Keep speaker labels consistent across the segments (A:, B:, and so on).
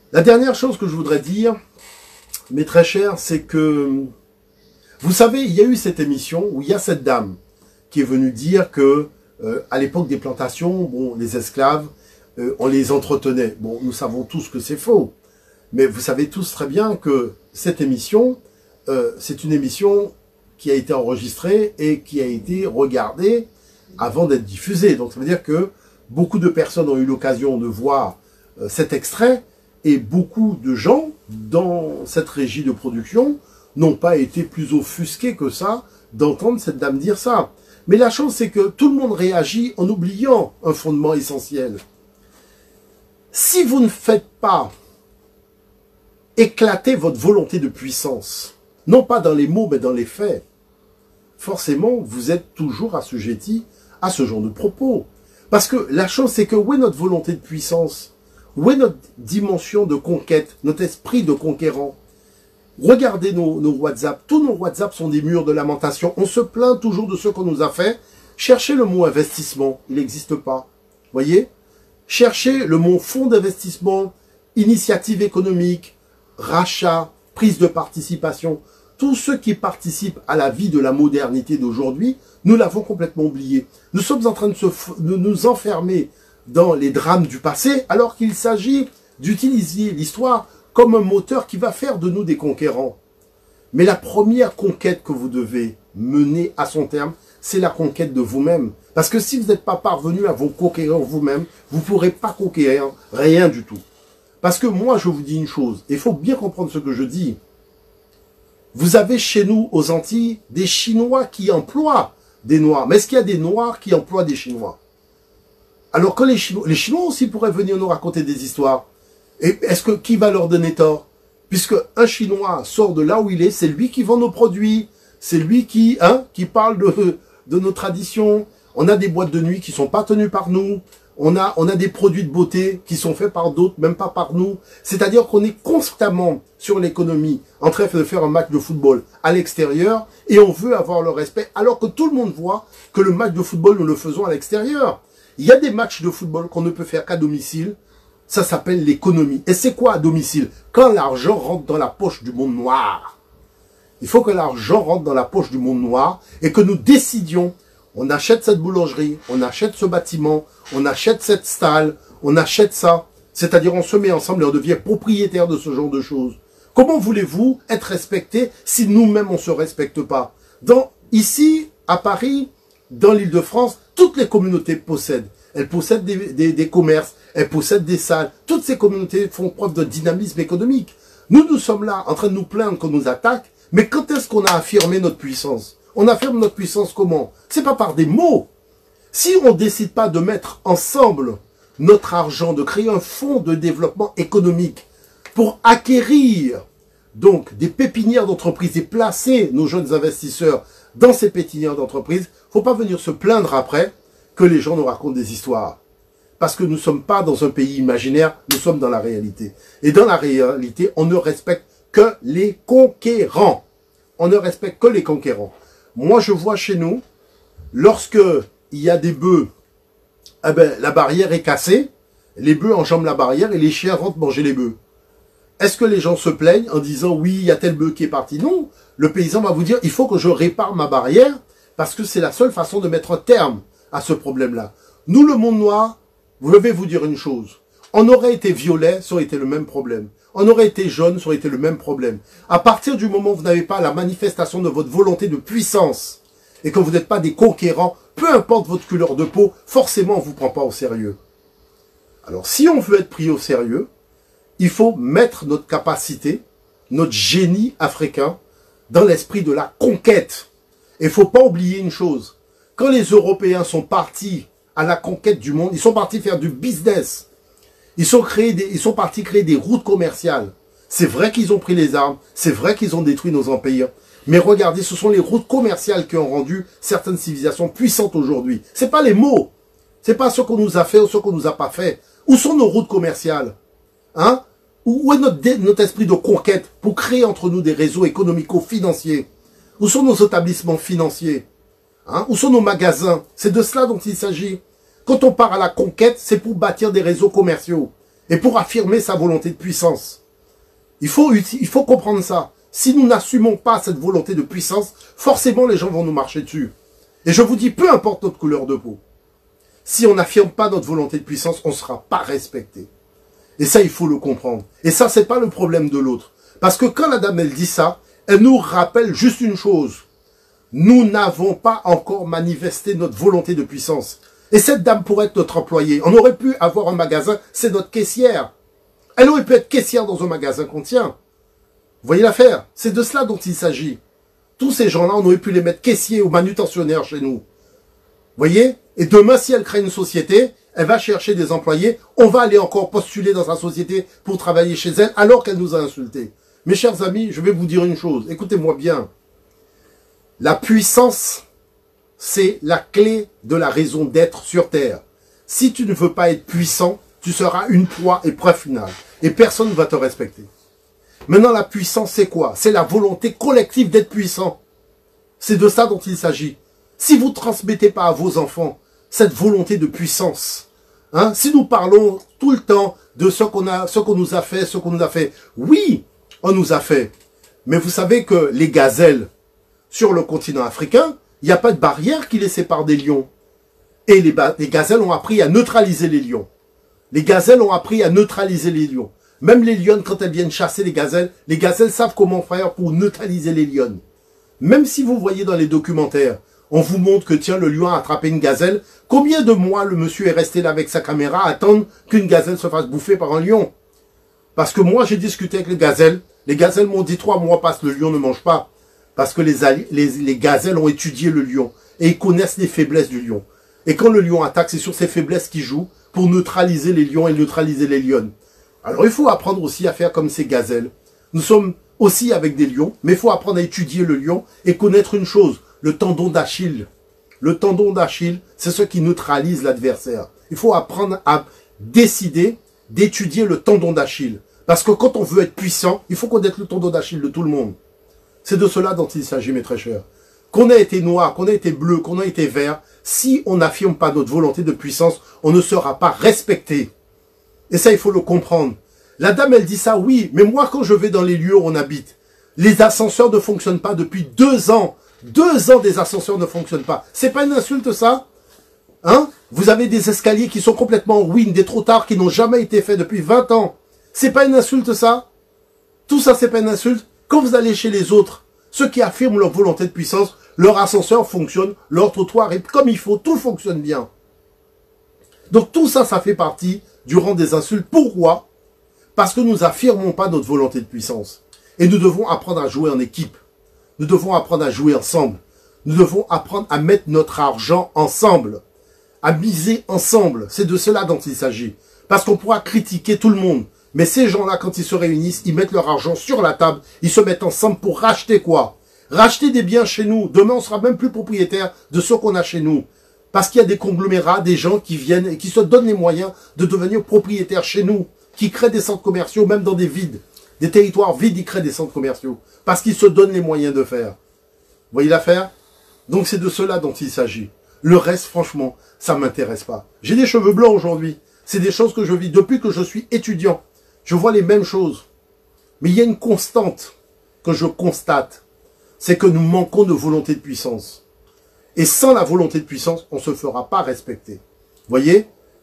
A: La dernière chose que je voudrais dire, mes très chers, c'est que, vous savez, il y a eu cette émission où il y a cette dame qui est venue dire que, à l'époque des plantations, bon, les esclaves, on les entretenait. Bon, nous savons tous que c'est faux. Mais vous savez tous très bien que cette émission, c'est une émission qui a été enregistrée et qui a été regardée avant d'être diffusée. Donc ça veut dire que beaucoup de personnes ont eu l'occasion de voir cet extrait et beaucoup de gens dans cette régie de production n'ont pas été plus offusqués que ça d'entendre cette dame dire ça. Mais la chose, c'est que tout le monde réagit en oubliant un fondement essentiel. Si vous ne faites pas éclater votre volonté de puissance, non pas dans les mots, mais dans les faits, forcément, vous êtes toujours assujetti à ce genre de propos. Parce que la chose, c'est que où est notre volonté de puissance? Où est notre dimension de conquête, notre esprit de conquérant? Regardez nos WhatsApp. Tous nos WhatsApp sont des murs de lamentation. On se plaint toujours de ce qu'on nous a fait. Cherchez le mot investissement. Il n'existe pas. Voyez? Cherchez le mot fonds d'investissement, initiative économique, rachat, prise de participation. Tous ceux qui participent à la vie de la modernité d'aujourd'hui, nous l'avons complètement oublié. Nous sommes en train de nous enfermer dans les drames du passé, alors qu'il s'agit d'utiliser l'histoire comme un moteur qui va faire de nous des conquérants. Mais la première conquête que vous devez mener à son terme, c'est la conquête de vous-même. Parce que si vous n'êtes pas parvenu à vous conquérir vous-même, vous ne pourrez pas conquérir rien du tout. Parce que moi, je vous dis une chose, et il faut bien comprendre ce que je dis. Vous avez chez nous, aux Antilles, des Chinois qui emploient des Noirs. Mais est-ce qu'il y a des Noirs qui emploient des Chinois? Alors que les Chinois aussi pourraient venir nous raconter des histoires. Et est-ce que qui va leur donner tort? Puisque un Chinois sort de là où il est, c'est lui qui vend nos produits, c'est lui qui parle de nos traditions. On a des boîtes de nuit qui sont pas tenues par nous. On a des produits de beauté qui sont faits par d'autres, même pas par nous. C'est-à-dire qu'on est constamment sur l'économie, en train de faire un match de football à l'extérieur, et on veut avoir le respect, alors que tout le monde voit que le match de football, nous le faisons à l'extérieur. Il y a des matchs de football qu'on ne peut faire qu'à domicile. Ça s'appelle l'économie. Et c'est quoi à domicile? Quand l'argent rentre dans la poche du monde noir. Il faut que l'argent rentre dans la poche du monde noir et que nous décidions, on achète cette boulangerie, on achète ce bâtiment, on achète cette stalle, on achète ça. C'est-à-dire on se met ensemble et on devient propriétaire de ce genre de choses. Comment voulez-vous être respecté si nous-mêmes on ne se respecte pas? Ici, à Paris, dans l'Île-de-France, toutes les communautés possèdent. Elles possèdent des commerces, elles possèdent des salles. Toutes ces communautés font preuve de dynamisme économique. Nous sommes là en train de nous plaindre qu'on nous attaque, mais quand est-ce qu'on a affirmé notre puissance? On affirme notre puissance comment? C'est pas par des mots. Si on ne décide pas de mettre ensemble notre argent, de créer un fonds de développement économique pour acquérir donc des pépinières d'entreprises et placer nos jeunes investisseurs dans ces pépinières d'entreprises, il ne faut pas venir se plaindre après que les gens nous racontent des histoires. Parce que nous ne sommes pas dans un pays imaginaire, nous sommes dans la réalité. Et dans la réalité, on ne respecte que les conquérants. On ne respecte que les conquérants. Moi, je vois chez nous, lorsque il y a des bœufs, eh ben, la barrière est cassée, les bœufs enjambent la barrière et les chiens rentrent manger les bœufs. Est-ce que les gens se plaignent en disant oui, il y a tel bœuf qui est parti? Non, le paysan va vous dire il faut que je répare ma barrière parce que c'est la seule façon de mettre un terme à ce problème-là. Nous, le monde noir, je vais vous dire une chose. On aurait été violet, ça aurait été le même problème. On aurait été jaune, ça aurait été le même problème. À partir du moment où vous n'avez pas la manifestation de votre volonté de puissance et que vous n'êtes pas des conquérants, peu importe votre couleur de peau, forcément on ne vous prend pas au sérieux. Alors si on veut être pris au sérieux, il faut mettre notre capacité, notre génie africain dans l'esprit de la conquête. Et il ne faut pas oublier une chose. Quand les Européens sont partis à la conquête du monde, ils sont partis faire du business. Ils sont partis créer des routes commerciales. C'est vrai qu'ils ont pris les armes, c'est vrai qu'ils ont détruit nos empires. Mais regardez, ce sont les routes commerciales qui ont rendu certaines civilisations puissantes aujourd'hui. C'est pas les mots. C'est pas ce qu'on nous a fait ou ce qu'on nous a pas fait. Où sont nos routes commerciales? Hein? Où est notre esprit de conquête pour créer entre nous des réseaux économico-financiers? Où sont nos établissements financiers? Hein? Où sont nos magasins? C'est de cela dont il s'agit. Quand on part à la conquête, c'est pour bâtir des réseaux commerciaux. et pour affirmer sa volonté de puissance. Il faut comprendre ça. Si nous n'assumons pas cette volonté de puissance, forcément les gens vont nous marcher dessus. Et je vous dis, peu importe notre couleur de peau, si on n'affirme pas notre volonté de puissance, on ne sera pas respecté. Et ça, il faut le comprendre. Et ça, c'est pas le problème de l'autre. Parce que quand la dame, elle dit ça, elle nous rappelle juste une chose. Nous n'avons pas encore manifesté notre volonté de puissance. Et cette dame pourrait être notre employée. On aurait pu avoir un magasin, c'est notre caissière. Elle aurait pu être caissière dans un magasin qu'on tient. Vous voyez l'affaire? C'est de cela dont il s'agit. Tous ces gens-là, on aurait pu les mettre caissiers ou manutentionnaires chez nous. Vous voyez? Et demain, si elle crée une société, elle va chercher des employés. On va aller encore postuler dans sa société pour travailler chez elle alors qu'elle nous a insultés. Mes chers amis, je vais vous dire une chose. Écoutez-moi bien. La puissance, c'est la clé de la raison d'être sur Terre. Si tu ne veux pas être puissant, tu seras une proie et preuve finale. Et personne ne va te respecter. Maintenant, la puissance, c'est quoi? C'est la volonté collective d'être puissant. C'est de ça dont il s'agit. Si vous ne transmettez pas à vos enfants cette volonté de puissance, hein, si nous parlons tout le temps de ce qu'on nous a fait, oui, on nous a fait. Mais vous savez que les gazelles, sur le continent africain, il n'y a pas de barrière qui les sépare des lions. Et les gazelles ont appris à neutraliser les lions. Les gazelles ont appris à neutraliser les lions. Même les lionnes, quand elles viennent chasser les gazelles savent comment faire pour neutraliser les lionnes. Même si vous voyez dans les documentaires, on vous montre que tiens, le lion a attrapé une gazelle, combien de mois le monsieur est resté là avec sa caméra à attendre qu'une gazelle se fasse bouffer par un lion? Parce que moi, j'ai discuté avec les gazelles m'ont dit 3 mois passent, le lion ne mange pas. Parce que les gazelles ont étudié le lion et ils connaissent les faiblesses du lion. Et quand le lion attaque, c'est sur ces faiblesses qu'ils jouent pour neutraliser les lions et neutraliser les lionnes. Alors il faut apprendre aussi à faire comme ces gazelles. Nous sommes aussi avec des lions, mais il faut apprendre à étudier le lion et connaître une chose, le tendon d'Achille. Le tendon d'Achille, c'est ce qui neutralise l'adversaire. Il faut apprendre à décider d'étudier le tendon d'Achille. Parce que quand on veut être puissant, il faut connaître le tendon d'Achille de tout le monde. C'est de cela dont il s'agit, mes très chers. Qu'on ait été noir, qu'on ait été bleu, qu'on ait été vert, si on n'affirme pas notre volonté de puissance, on ne sera pas respecté. Et ça, il faut le comprendre. La dame, elle dit ça, oui, mais moi, quand je vais dans les lieux où on habite, les ascenseurs ne fonctionnent pas depuis 2 ans. 2 ans, des ascenseurs ne fonctionnent pas. C'est pas une insulte, ça? Hein? Vous avez des escaliers qui sont complètement ruines, des trottoirs qui n'ont jamais été faits depuis 20 ans. C'est pas une insulte, ça? Tout ça, c'est pas une insulte? Quand vous allez chez les autres, ceux qui affirment leur volonté de puissance, leur ascenseur fonctionne, leur trottoir est comme il faut, tout fonctionne bien. Donc tout ça, ça fait partie du rang des insultes. Pourquoi? Parce que nous n'affirmons pas notre volonté de puissance. Et nous devons apprendre à jouer en équipe. Nous devons apprendre à jouer ensemble. Nous devons apprendre à mettre notre argent ensemble. À miser ensemble. C'est de cela dont il s'agit. Parce qu'on pourra critiquer tout le monde. Mais ces gens-là, quand ils se réunissent, ils mettent leur argent sur la table. Ils se mettent ensemble pour racheter quoi? Racheter des biens chez nous. Demain, on sera même plus propriétaire de ce qu'on a chez nous. Parce qu'il y a des conglomérats, des gens qui viennent et qui se donnent les moyens de devenir propriétaires chez nous. Qui créent des centres commerciaux, même dans des vides. Des territoires vides, ils créent des centres commerciaux. Parce qu'ils se donnent les moyens de faire. Vous voyez l'affaire? Donc c'est de cela dont il s'agit. Le reste, franchement, ça ne m'intéresse pas. J'ai des cheveux blancs aujourd'hui. C'est des choses que je vis depuis que je suis étudiant. Je vois les mêmes choses. Mais il y a une constante que je constate. C'est que nous manquons de volonté de puissance. Et sans la volonté de puissance, on ne se fera pas respecter. Vous voyez?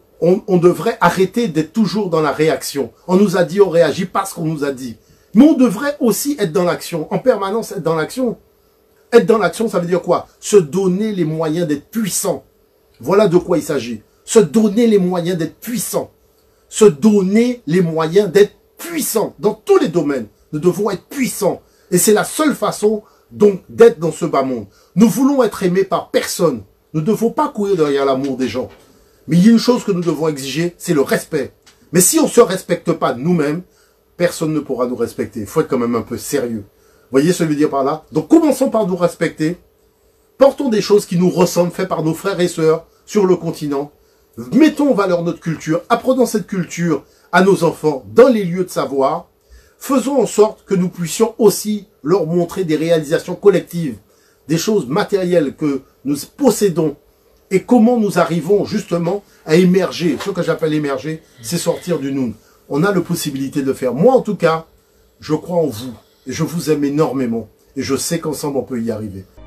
A: On devrait arrêter d'être toujours dans la réaction. On nous a dit, on réagit parce qu'on nous a dit. Mais on devrait aussi être dans l'action. En permanence, être dans l'action. Être dans l'action, ça veut dire quoi? Se donner les moyens d'être puissant. Voilà de quoi il s'agit. Se donner les moyens d'être puissant. Se donner les moyens d'être puissant. Dans tous les domaines, nous devons être puissants. Et c'est la seule façon donc d'être dans ce bas monde. Nous voulons être aimés par personne. Nous ne devons pas courir derrière l'amour des gens. Mais il y a une chose que nous devons exiger, c'est le respect. Mais si on ne se respecte pas nous-mêmes, personne ne pourra nous respecter. Il faut être quand même un peu sérieux. Vous voyez ce que je veux dire par là? Donc commençons par nous respecter. Portons des choses qui nous ressemblent, faites par nos frères et sœurs sur le continent. Mettons en valeur notre culture. Apprenons cette culture à nos enfants dans les lieux de savoir. Faisons en sorte que nous puissions aussi leur montrer des réalisations collectives, des choses matérielles que nous possédons. Et comment nous arrivons justement à émerger. Ce que j'appelle émerger, c'est sortir du nous. on a la possibilité de le faire. Moi, en tout cas, je crois en vous. Et je vous aime énormément. Et je sais qu'ensemble, on peut y arriver.